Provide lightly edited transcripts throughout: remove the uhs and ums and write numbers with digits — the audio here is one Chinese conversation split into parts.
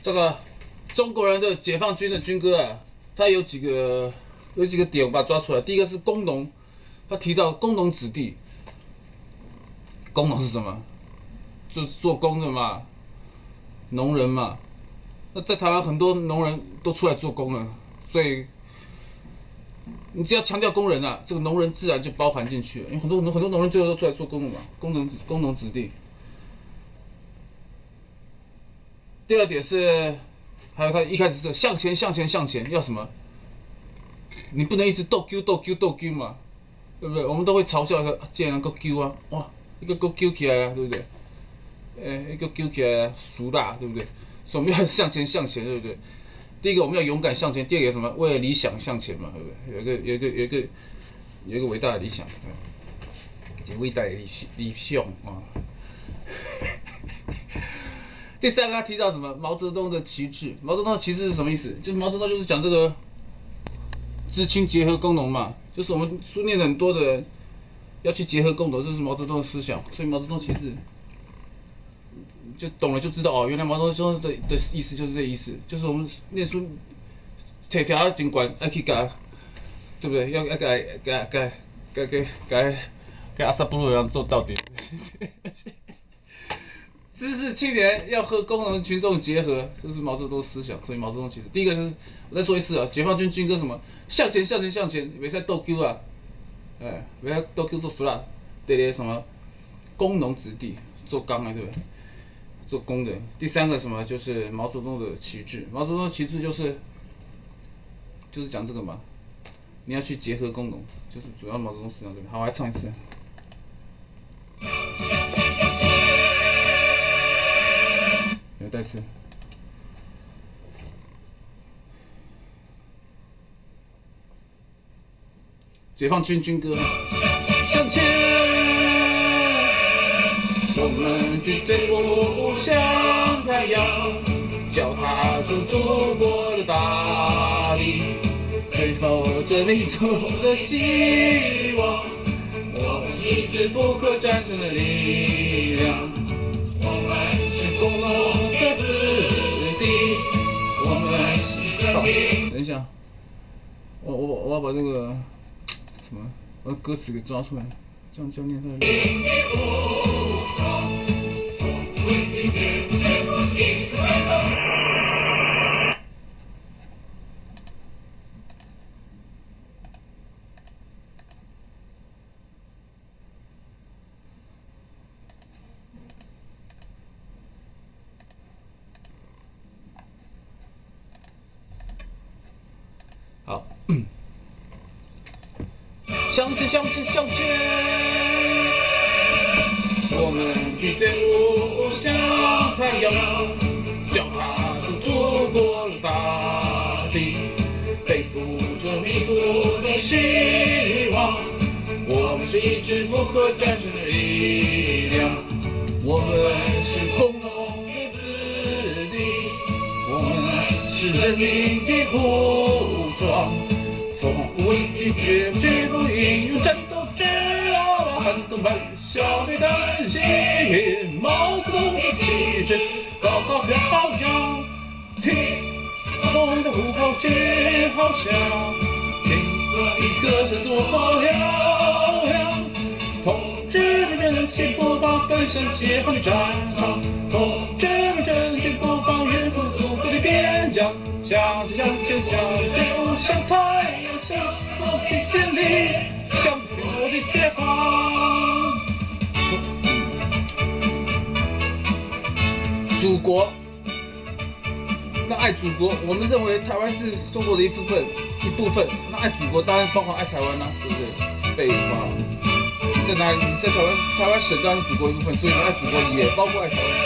这个中国人的解放军的军歌啊，它有几个点，我把它抓出来。第一个是工农，他提到工农子弟，工农是什么？就是做工的嘛，农人嘛。那在台湾很多农人都出来做工了，所以你只要强调工人啊，这个农人自然就包含进去了。因为很多农人最后都出来做工了嘛，工农子弟。第二点是，还有他一开始是向前要什么？你不能一直斗丢嘛，对不对？我们都会嘲笑说，既然能够丢啊，哇，一个够丢起来啊，对不对？一个丢起来啊，熟啦，对不对？所以我们要向前，对不对？第一个我们要勇敢向前，第二个什么？为了理想向前嘛，对不对？有一个伟大的理想，伟大的理想啊。第三个他提到什么？毛泽东的旗帜。毛泽东的旗帜是什么意思？就是毛泽东就是讲这个知青结合工农嘛，就是我们书念的很多的人要去结合工农，这是毛泽东的思想。所以毛泽东旗帜就懂了就知道哦，原来毛泽东的意思就是这意思，就是我们念书条尽管要去改，对不对？要改阿萨布鲁一样做到底。知识青年要和工农群众结合，这是毛泽东思想。所以毛泽东其实第一个是，我再说一次啊，解放军军歌什么向前，别再斗丢啊，别再斗丢做熟啦。第二什么工农子弟做工啊，对不对？做工的。第三个什么就是毛泽东的旗帜，毛泽东的旗帜就是讲这个嘛，你要去结合工农，就是主要毛泽东思想这边。好，我来唱一次。再次，解放军军歌，向前，我们的队伍像太阳，脚踏着祖国的大地，追求着民族的希望，我们一直不可战胜的力量，我们是工农。等一下，我要把这个什么，把歌词给抓出来，这样念出来。好，向前！我们的队伍像太阳，脚踏着祖国的大地，背负着民族的希望。我们是一支不可战胜的力量，我们是工农的子弟，我们是人民的护装，从不畏惧，绝不英勇战斗之傲，撼动本小队担心，毛泽东的旗帜高高飘扬，听风的呼号却好响，听歌歌声多嘹亮，同志们振起步伐，奔向解放的战场，同志们振起步伐，远赴祖国的边疆。向前，队伍像太阳，向风去建立，向全国的解放。祖国，那爱祖国，我们认为台湾是中国的一部分。那爱祖国当然包括爱台湾啦，对不对？废话，你在哪里？你在台湾省当然是祖国一部分，所以爱祖国也包括爱台湾。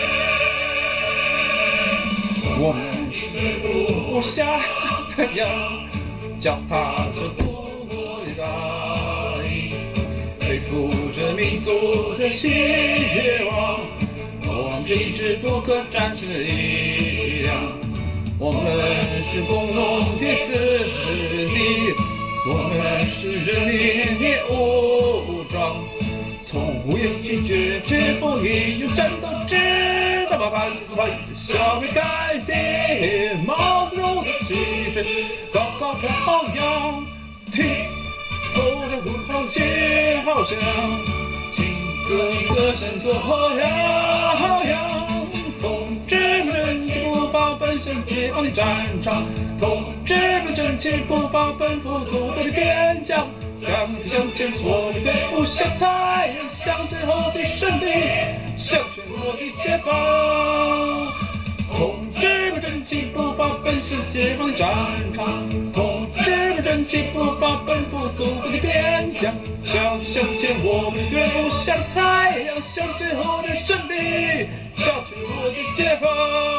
我们是像太阳，脚踏着祖国的大地，背负着民族的希望。我们是一支不可战胜的力量，我们是工农的子弟，我们是人民的武装，从无畏拒绝，绝不英勇战斗之道。 着把盘子盘，小杯盖地，帽子柔的旗帜高高飘扬，听风在呼号街好响，情歌一歌声作扬。同志们振起步伐，奔向解放的战场。同志们振起步伐，奔赴祖国的边疆。向前向前是我们队伍，向太阳，向最后的胜利，向全国的解放。同志们振起步伐，奔向解放的战场。同志们振起步伐，奔赴祖国的边疆。向前，我们的队伍向太阳，向最后的胜利，向全国的解放。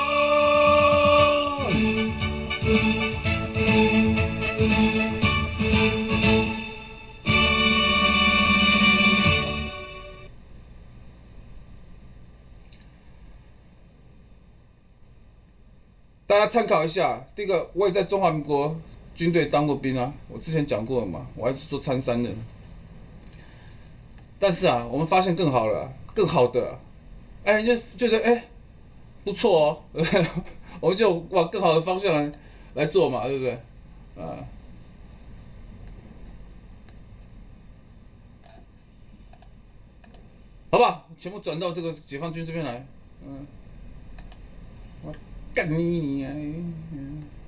大家参考一下，第一个，我也在中华民国军队当过兵啊，我之前讲过了嘛，我还是做参三的。但是啊，我们发现更好了，更好的，哎，就觉得哎不错哦，我们就往更好的方向来做嘛，对不对？啊，好吧，全部转到这个解放军这边来，我干你啊！